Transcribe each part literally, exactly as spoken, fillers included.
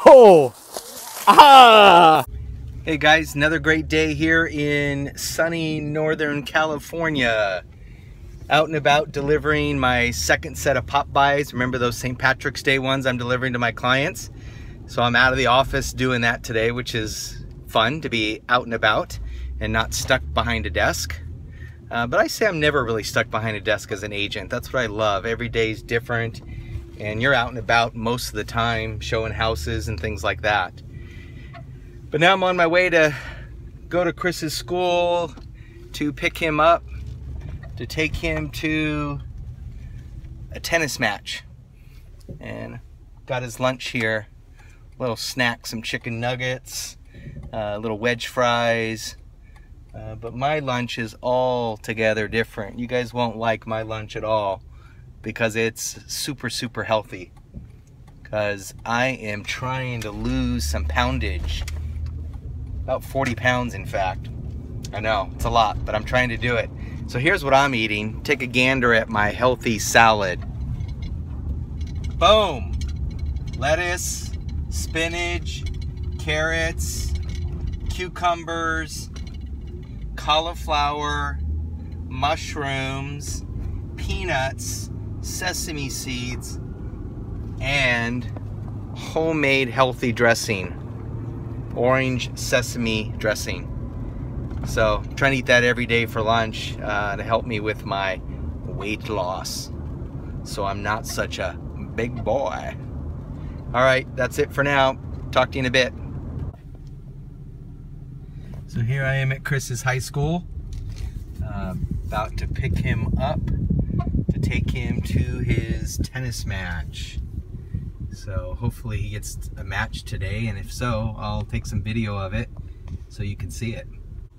Oh! Ah! Hey guys, another great day here in sunny Northern California. Out and about delivering my second set of pop buys. Remember those Saint Patrick's Day ones I'm delivering to my clients? So I'm out of the office doing that today, which is fun to be out and about and not stuck behind a desk. Uh, but I say I'm never really stuck behind a desk as an agent. That's what I love. Every day is different and you're out and about most of the time showing houses and things like that. But now I'm on my way to go to Chris's school to pick him up, to take him to a tennis match. And got his lunch here, a little snack, some chicken nuggets, uh, little wedge fries. Uh, but my lunch is altogether different. You guys won't like my lunch at all because it's super, super healthy. Because I am trying to lose some poundage. About forty pounds, in fact. I know, it's a lot, but I'm trying to do it. So here's what I'm eating. Take a gander at my healthy salad. Boom! Lettuce, spinach, carrots, cucumbers, cauliflower, mushrooms, peanuts, sesame seeds, and homemade healthy dressing. Orange sesame dressing. So I'm trying to eat that every day for lunch uh, to help me with my weight loss. So I'm not such a big boy. All right, that's it for now. Talk to you in a bit. So here I am at Chris's high school, uh, about to pick him up to take him to his tennis match. So hopefully he gets a match today, and if so, I'll take some video of it so you can see it.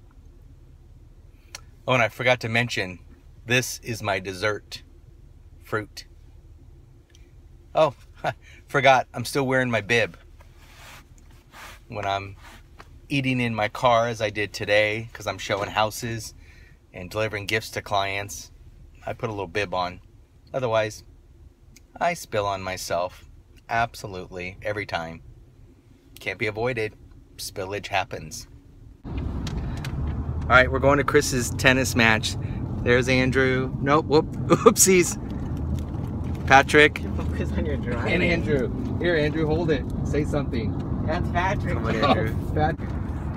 Oh, and I forgot to mention, this is my dessert, fruit. Oh, forgot, I'm still wearing my bib when I'm eating in my car, as I did today, because I'm showing houses and delivering gifts to clients. I put a little bib on. Otherwise, I spill on myself. Absolutely, every time. Can't be avoided. Spillage happens. All right, we're going to Chris's tennis match. There's Andrew. Nope, whoop, oopsies. Patrick. Focus on your driving. And Andrew. Here, Andrew, hold it. Say something. That's Patrick. Come on, Andrew. Oh, Patrick.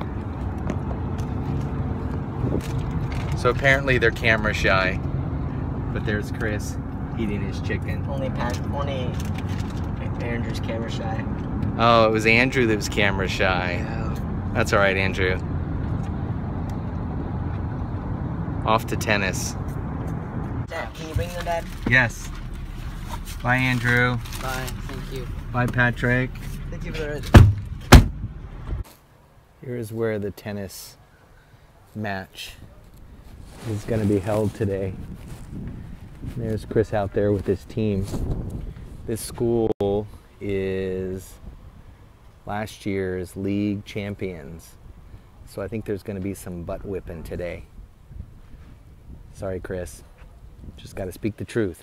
So apparently they're camera shy, but there's Chris eating his chicken. Only Pat, only Andrew's camera shy. Oh, it was Andrew that was camera shy. Yeah. That's all right, Andrew. Off to tennis. Dad, can you bring them, Dad? Yes. Bye, Andrew. Bye. Thank you. Bye, Patrick. Thank you for the. Here's where the tennis match is going to be held today. There's Chris out there with his team. This school is last year's league champions. So I think there's going to be some butt whipping today. Sorry, Chris. Just got to speak the truth.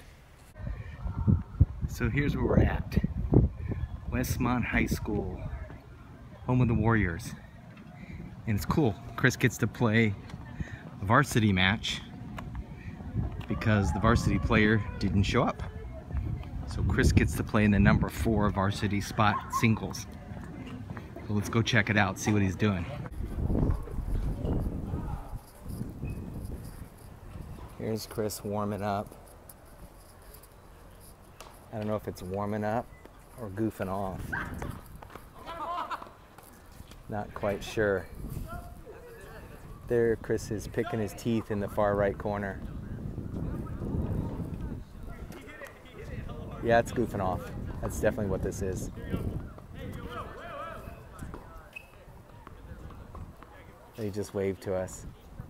So here's where we're at. Westmont High School, home of the Warriors. And it's cool. Chris gets to play a varsity match because the varsity player didn't show up. So Chris gets to play in the number four varsity spot singles. So let's go check it out, see what he's doing. Here's Chris warming up. I don't know if it's warming up or goofing off. Not quite sure. There Chris is picking his teeth in the far right corner. Yeah, it's goofing off. That's definitely what this is. He just waved to us.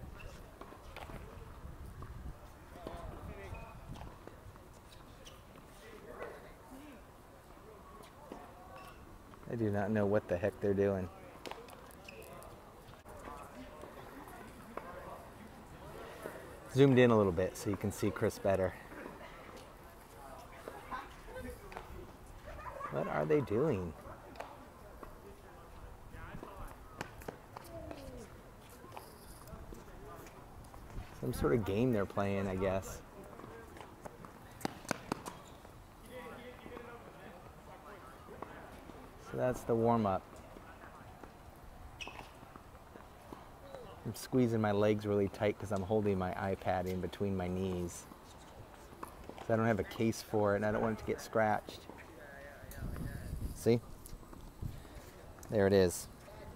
I do not know what the heck they're doing. Zoomed in a little bit so you can see Chris better. What are they doing? Some sort of game they're playing, I guess. So that's the warm-up. I'm squeezing my legs really tight because I'm holding my iPad in between my knees. So I don't have a case for it and I don't want it to get scratched. See? There it is.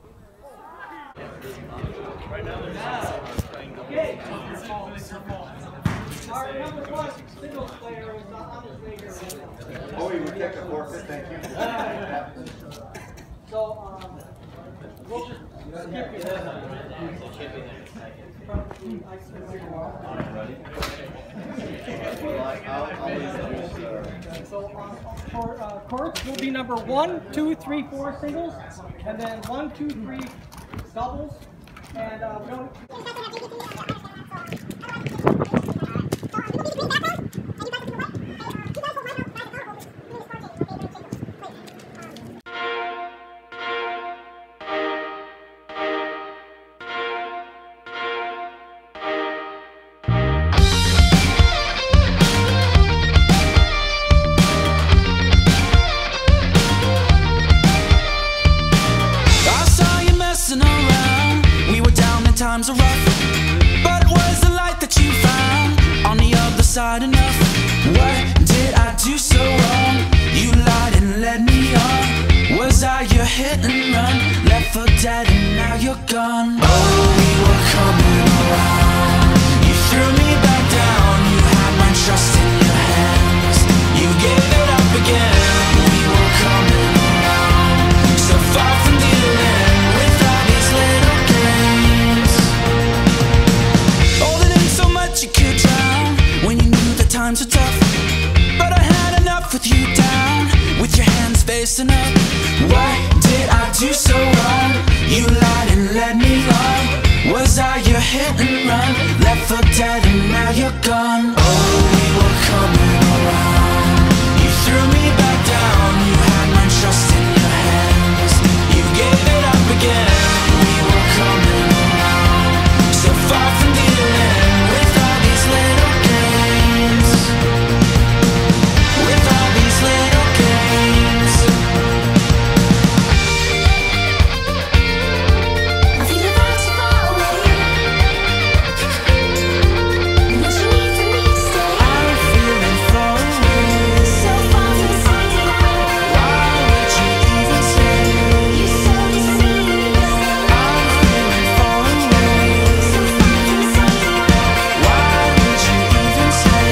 Oh, you would take a forfeit, thank you. So, um, we'll just skip it. So, um, for uh, courts will be number one, two, three, four singles, and then one, two, three doubles, and uh, we don't. Times are rough, but it was the light that you found on the other side enough. What did I do so wrong? You lied and led me on. Was I your hit and run? Left for dead and now you're gone. Oh, we were coming around. You threw me back down. You had my trust in your hands. You gave it up again. We were coming around. So far from dealing with all these little games. Holding in so much you could drown when you knew the times were tough. But I had enough with you down, with your hands facing up. What did I do so wrong? You lied and led me on. Was I your hit and run? Left for dead and now you're gone. Oh, we were coming around. You threw me back down. You had my trust in your hands. You gave it up again. We were coming around. So far from dealing with all these little games. With all these little games. I feel about to fall away. What you need from me to stay. I'm feeling far away. So far from saying why would you even stay? You so deceiving. I'm feeling far away. So far from saying why would you even stay?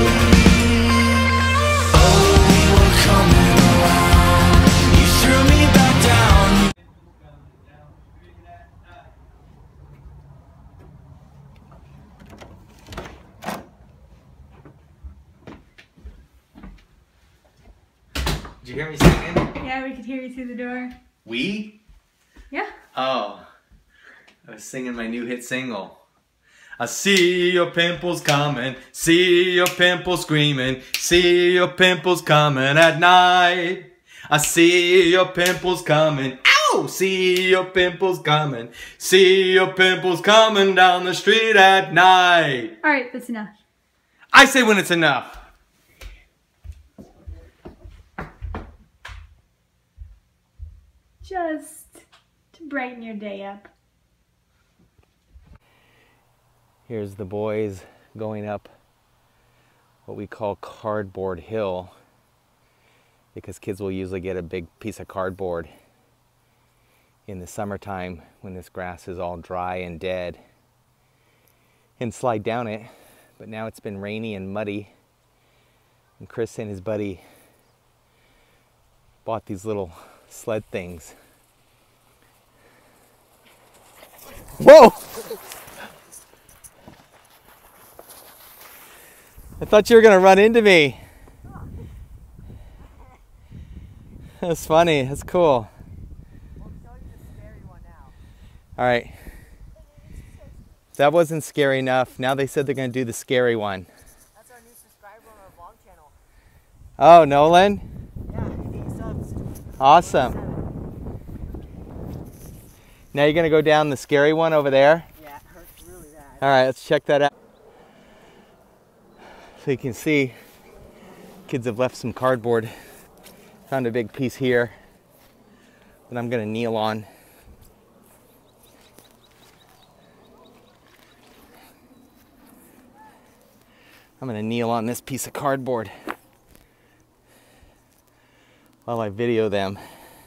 Oh, we were coming around. You threw me back down. Did you hear me singing? Yeah, we could hear you through the door. We? Yeah. Oh, I was singing my new hit single. I see your pimples coming, see your pimples screaming, see your pimples coming at night. I see your pimples coming, ow! See your pimples coming, see your pimples coming down the street at night. All right, that's enough. I say when it's enough. Just to brighten your day up. Here's the boys going up what we call Cardboard Hill, because kids will usually get a big piece of cardboard in the summertime when this grass is all dry and dead and slide down it. But now it's been rainy and muddy, and Chris and his buddy bought these little sled things. Whoa! I thought you were gonna run into me. That's funny, that's cool. All right. That wasn't scary enough. Now they said they're gonna do the scary one. That's our new subscriber on our vlog channel. Oh, Nolan? Yeah, eight subs. Awesome. Now you're gonna go down the scary one over there? Yeah, it hurts really bad. All right, let's check that out. So you can see, kids have left some cardboard. Found a big piece here that I'm gonna kneel on. I'm gonna kneel on this piece of cardboard while I video them.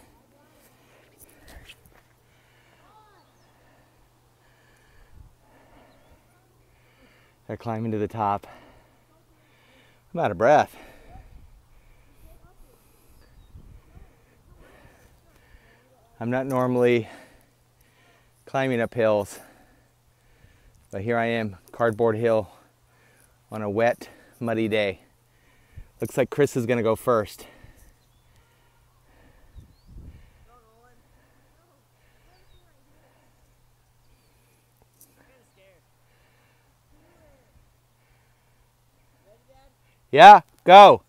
They're climbing to the top. I'm out of breath. I'm not normally climbing up hills, but here I am, Cardboard Hill, on a wet, muddy day. Looks like Chris is gonna go first. Yeah, go.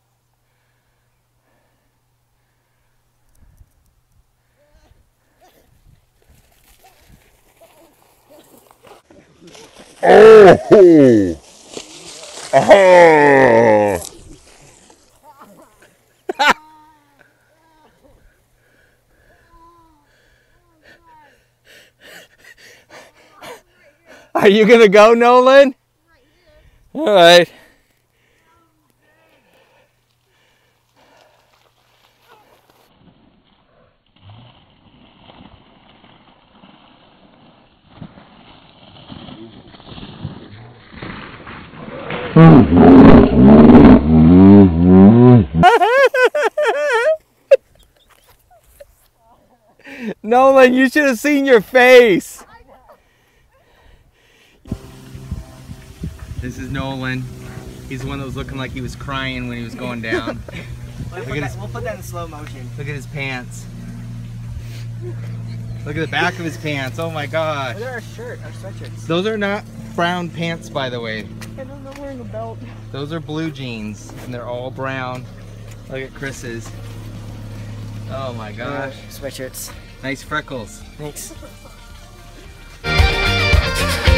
Oh! Oh! Are you gonna go, Nolan? All right. Nolan, you should have seen your face. This is Nolan. He's the one that was looking like he was crying when he was going down. We'll, Look put at that, his- we'll put that in slow motion. Look at his pants. Look at the back of his pants. Oh my gosh. Look at our shirt, our sweatshirts. Those are not brown pants, by the way. I don't know wearing a belt. Those are blue jeans, and they're all brown. Look at Chris's. Oh my gosh. Sweatshirts. Nice freckles. Thanks.